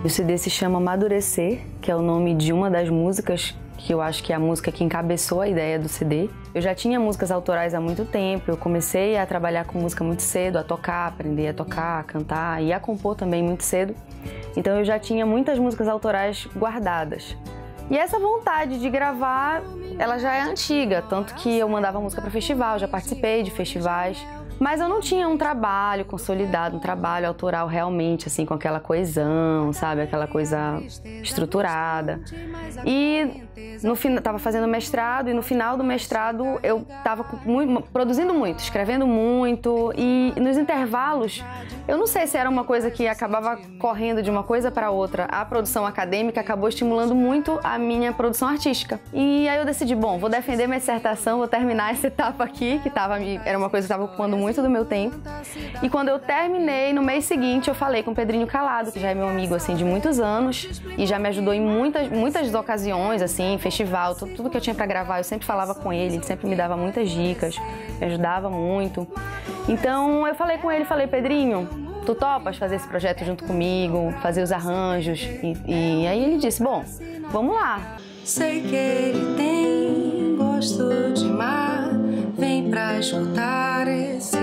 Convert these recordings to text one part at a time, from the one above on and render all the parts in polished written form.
O CD se chama Amadurecer, que é o nome de uma das músicas que eu acho que é a música que encabeçou a ideia do CD. Eu já tinha músicas autorais há muito tempo, eu comecei a trabalhar com música muito cedo, a tocar, aprender a tocar, a cantar e a compor também muito cedo. Então eu já tinha muitas músicas autorais guardadas. E essa vontade de gravar, ela já é antiga, tanto que eu mandava música para festival, já participei de festivais. Mas eu não tinha um trabalho consolidado, um trabalho autoral realmente, assim, com aquela coesão, sabe? Aquela coisa estruturada. E estava fazendo mestrado e no final do mestrado eu estava produzindo muito, escrevendo muito e nos intervalos, eu não sei se era uma coisa que acabava correndo de uma coisa para outra. A produção acadêmica acabou estimulando muito a minha produção artística. E aí eu decidi, bom, vou defender minha dissertação, vou terminar essa etapa aqui, que era uma coisa que estava ocupando muito do meu tempo. E quando eu terminei, no mês seguinte, eu falei com o Pedrinho Calado, que já é meu amigo assim de muitos anos e já me ajudou em muitas ocasiões, assim, festival, tudo que eu tinha para gravar, eu sempre falava com ele sempre me dava muitas dicas, me ajudava muito. Então eu falei com ele, Pedrinho, tu topas fazer esse projeto junto comigo, fazer os arranjos? E aí ele disse, bom, vamos lá. Sei que ele tem gosto de mar, vem pra escutar esse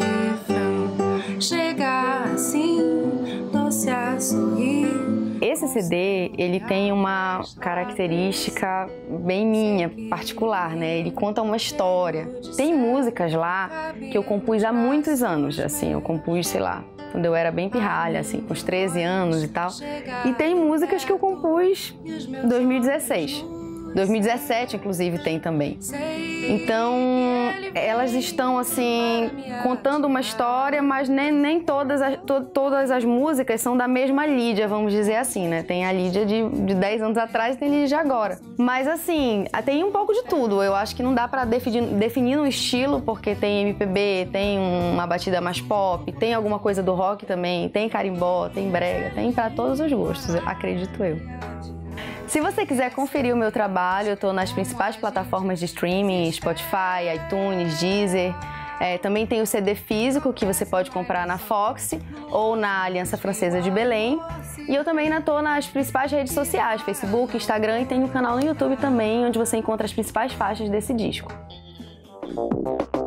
refrão, chega assim, doce a sorrir. Esse CD, ele tem uma característica bem minha, particular, né? Ele conta uma história. Tem músicas lá que eu compus há muitos anos, assim, eu compus, sei lá, quando eu era bem pirralha, assim, com uns 13 anos e tal. E tem músicas que eu compus em 2016. 2017, inclusive, tem também. Então, elas estão, assim, contando uma história, mas nem todas as músicas são da mesma Lídia, vamos dizer assim, né? Tem a Lídia de 10 anos atrás e tem a Lídia de agora. Mas, assim, tem um pouco de tudo. Eu acho que não dá pra definir um estilo, porque tem MPB, tem uma batida mais pop, tem alguma coisa do rock também, tem carimbó, tem brega, tem pra todos os gostos, acredito eu. Se você quiser conferir o meu trabalho, eu estou nas principais plataformas de streaming, Spotify, iTunes, Deezer. Também tem o CD físico que você pode comprar na Fox ou na Aliança Francesa de Belém. E eu também estou nas principais redes sociais, Facebook, Instagram, e tenho um canal no YouTube também, onde você encontra as principais faixas desse disco.